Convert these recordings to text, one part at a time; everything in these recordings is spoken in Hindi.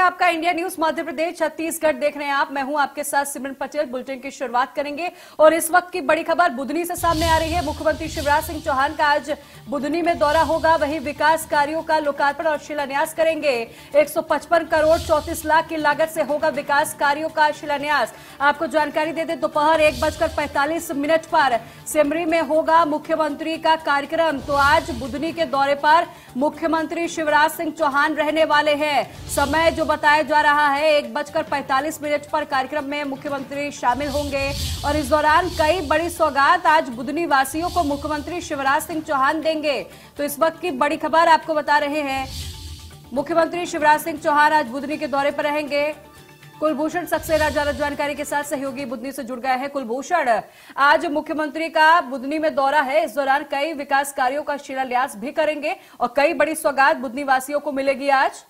आपका इंडिया न्यूज मध्य प्रदेश छत्तीसगढ़ देख रहे हैं आप। मैं हूं आपके साथ सिमरन पटेल। बुलेटिन की शुरुआत करेंगे और इस वक्त की बड़ी खबर बुधनी से सामने आ रही है। मुख्यमंत्री शिवराज सिंह चौहान का आज बुधनी में दौरा होगा, वहीं विकास कार्यों का लोकार्पण और शिलान्यास करेंगे। 155 करोड़ 34 लाख की लागत से होगा विकास कार्यों का शिलान्यास। आपको जानकारी दे दें, दोपहर 1:45 पर सिमरी में होगा मुख्यमंत्री का कार्यक्रम। तो आज बुधनी के दौरे पर मुख्यमंत्री शिवराज सिंह चौहान रहने वाले हैं। समय जो बताया जा रहा है 1:45 पर कार्यक्रम में मुख्यमंत्री शामिल होंगे और इस दौरान कई बड़ी सौगात आज बुधनी वासियों को मुख्यमंत्री शिवराज सिंह चौहान देंगे। तो इस वक्त की बड़ी खबर आपको बता रहे हैं, मुख्यमंत्री शिवराज सिंह चौहान आज बुधनी के दौरे पर रहेंगे। कुलभूषण सक्सेना ज्यादा जानकारी के साथ सहयोगी बुधनी से जुड़ गए हैं। कुलभूषण, आज मुख्यमंत्री का बुधनी में दौरा है, इस दौरान कई विकास कार्यों का शिलान्यास भी करेंगे और कई बड़ी सौगात बुधनी वासियों को मिलेगी आज।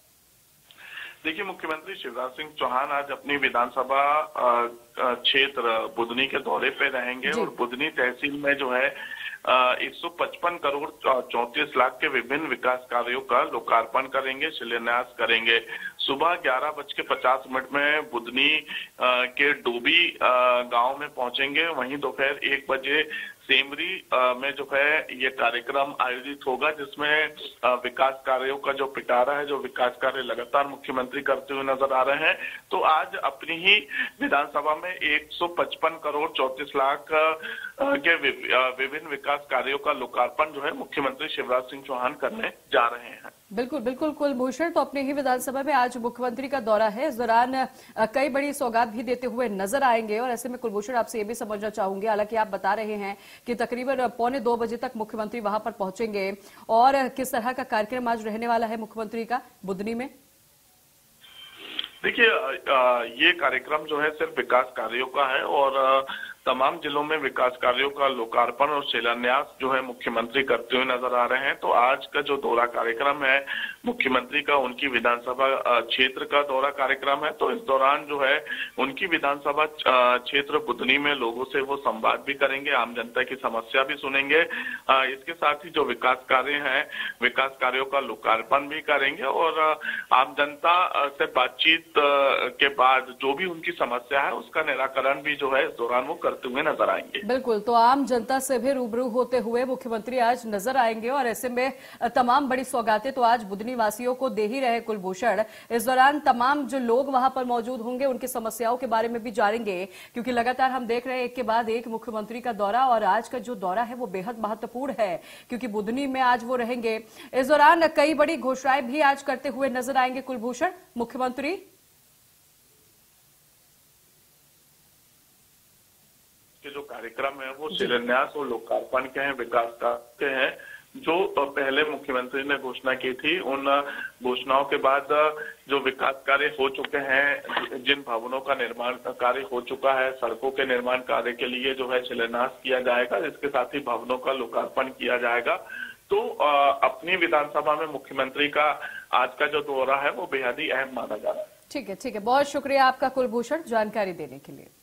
देखिए, मुख्यमंत्री शिवराज सिंह चौहान आज अपनी विधानसभा क्षेत्र बुधनी के दौरे पे रहेंगे और बुधनी तहसील में जो है 155 करोड़ 34 लाख के विभिन्न विकास कार्यों का लोकार्पण करेंगे, शिलान्यास करेंगे। सुबह 11:50 में बुधनी के डोबी गांव में पहुंचेंगे। वहीं दोपहर 1 बजे सेमरी में जो है ये कार्यक्रम आयोजित होगा, जिसमें विकास कार्यों का जो पिटारा है, जो विकास कार्य लगातार मुख्यमंत्री करते हुए नजर आ रहे हैं। तो आज अपनी ही विधानसभा में 155 करोड़ 34 लाख के विभिन्न विकास कार्यों का लोकार्पण जो है मुख्यमंत्री शिवराज सिंह चौहान करने जा रहे हैं। बिल्कुल बिल्कुल कुलभूषण, तो अपने ही विधानसभा में आज मुख्यमंत्री का दौरा है, इस दौरान कई बड़ी सौगात भी देते हुए नजर आएंगे। और ऐसे में कुलभूषण आपसे ये भी समझना चाहूंगी, हालांकि आप बता रहे हैं कि तकरीबन 1:45 बजे तक मुख्यमंत्री वहां पर पहुंचेंगे, और किस तरह का कार्यक्रम आज रहने वाला है मुख्यमंत्री का बुधनी में? देखिए, ये कार्यक्रम जो है सिर्फ विकास कार्यों का है और तमाम जिलों में विकास कार्यों का लोकार्पण और शिलान्यास जो है मुख्यमंत्री करते हुए नजर आ रहे हैं। तो आज का जो दौरा कार्यक्रम है मुख्यमंत्री का, उनकी विधानसभा क्षेत्र का दौरा कार्यक्रम है। तो इस दौरान जो है उनकी विधानसभा क्षेत्र बुधनी में लोगों से वो संवाद भी करेंगे, आम जनता की समस्या भी सुनेंगे। इसके साथ ही जो विकास कार्य हैं, विकास कार्यों का लोकार्पण भी करेंगे और आम जनता से बातचीत के बाद जो भी उनकी समस्या है उसका निराकरण भी जो है इस दौरान वो करते हुए नजर आएंगे। बिल्कुल, तो आम जनता से भी रूबरू होते हुए मुख्यमंत्री आज नजर आएंगे और ऐसे में तमाम बड़ी सौगातें तो आज बुधनी वासियों को दे ही रहे कुलभूषण। इस दौरान तमाम जो लोग वहां पर मौजूद होंगे उनकी समस्याओं के बारे में भी जानेंगे, क्योंकि लगातार हम देख रहे हैं एक के बाद एक मुख्यमंत्री का दौरा, और आज का जो दौरा है वो बेहद महत्वपूर्ण है क्योंकि बुधनी में आज वो रहेंगे। इस दौरान कई बड़ी घोषणाएं भी आज करते हुए नजर आएंगे कुलभूषण मुख्यमंत्री। के जो कार्यक्रम है वो शिलान्यास और लोकार्पण के हैं, विकास के हैं। जो पहले मुख्यमंत्री ने घोषणा की थी, उन घोषणाओं के बाद जो विकास कार्य हो चुके हैं, जिन भवनों का निर्माण कार्य हो चुका है, सड़कों के निर्माण कार्य के लिए जो है शिलान्यास किया जाएगा, इसके साथ ही भवनों का लोकार्पण किया जाएगा। तो अपनी विधानसभा में मुख्यमंत्री का आज का जो दौरा है वो बेहद ही अहम माना जा रहा है। ठीक है, बहुत शुक्रिया आपका कुलभूषण जानकारी देने के लिए।